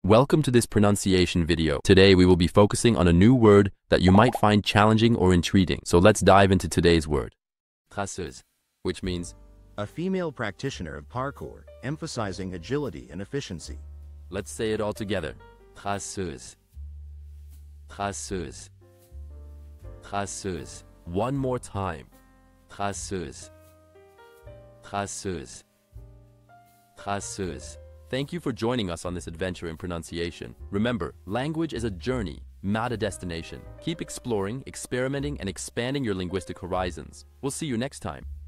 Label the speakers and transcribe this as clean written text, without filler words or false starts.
Speaker 1: Welcome to this pronunciation video. Today we will be focusing on a new word that you might find challenging or intriguing. So let's dive into today's word. Traceuse, which means
Speaker 2: a female practitioner of parkour, emphasizing agility and efficiency.
Speaker 1: Let's say it all together. Traceuse. Traceuse. Traceuse. One more time. Traceuse. Traceuse. Traceuse. Thank you for joining us on this adventure in pronunciation. Remember, language is a journey, not a destination. Keep exploring, experimenting, and expanding your linguistic horizons. We'll see you next time.